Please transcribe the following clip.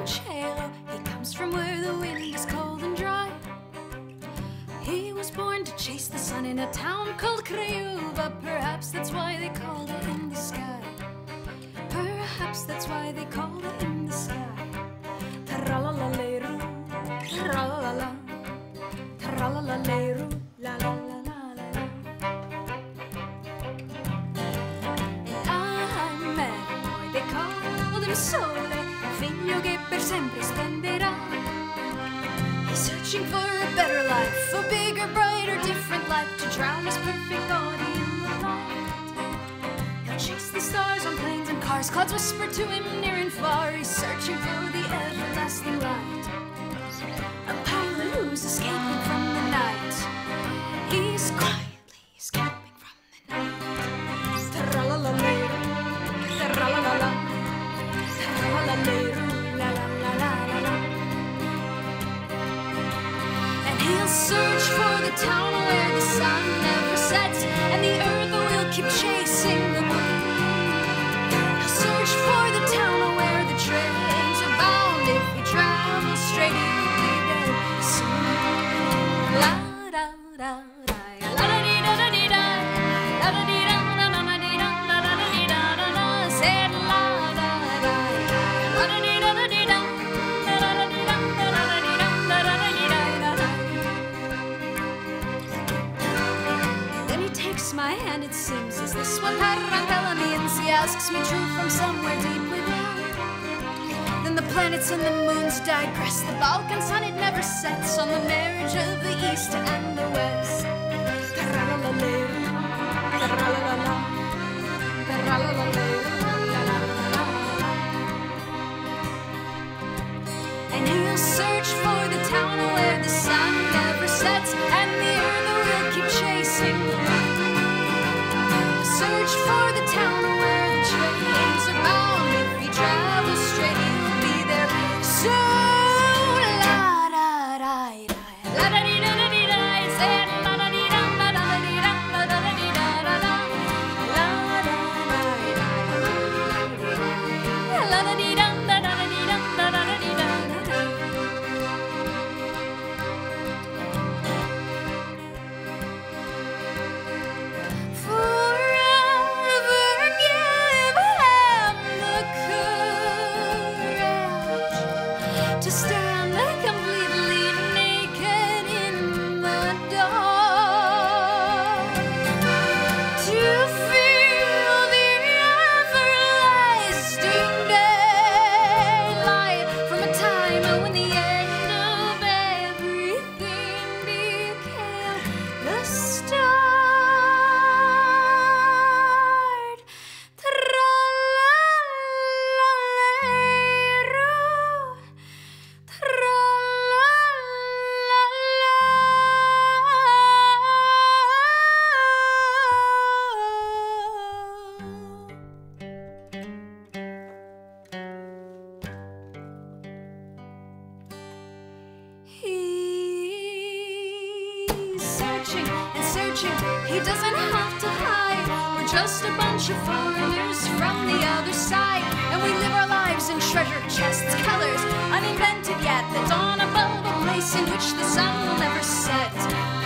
named Chelo. He comes from where the wind is cold and dry. He was born to chase the sun in a town called Craiova. Perhaps that's why they called it in the sky. Perhaps that's why they called it in the sky. Tra-la-la-lay-roo, tra-la-la-la, tra-la-la-lay-roo, la-la-la-la-la-la. And I met a boy, they called him Sole, figlio che per sempre splendera. He's searching for a better life, a bigger, brighter, different life, to drown his perfect body in the light. He'll chase the stars on planes and cars, clouds whisper to him near and far. He's searching for the everlasting light, a pilot who's escaping from the night. He's quietly escaping from the night. Tra-la-la-lay-roo, tra-la-la-la, tra-la-la-lay-roo, la-la-la-la-la-la. And he'll search for the town where the sun never sets, and the earth will keep chasing the moon. He'll search for the town where the trains are bound. If he travels straight, he'll be there soon. La da da da, la da dee da da dee da, la da dee da da da da dee da, la da da dee da da da. Said la da da, la da dee da da dee da, la da da dee da da da dee da, la da da dee da da da. Then he takes my hand, it sings, is this what Tarantella means? He asks me true from somewhere deep within. Then the planets and the moons digress. The Balkan sun, it never sets on the marriage of the East and the West. Tra-la-la-lay-roo, tra-la-la-la, tra-la-la-lay-roo, la-la-la-la-la. And he'll search for the town where the sun never sets, and the earth will keep chasing the moon. Search for the town where the trains are bound. If he travels straight, he'll be there soon. La da da da, la da dee da da dee da. I said la da dee da da da dee da, la da da dee da da da. La da da da, la da dee da da da dee da, la da da dee da da da. To stand completely naked in the dark, to feel the everlasting daylight from a time when the end of everything became the start. He doesn't have to hide. We're just a bunch of foreigners from the other side, and we live our lives in treasure chests, colors uninvented yet, that dawn above a place in which the sun will never set.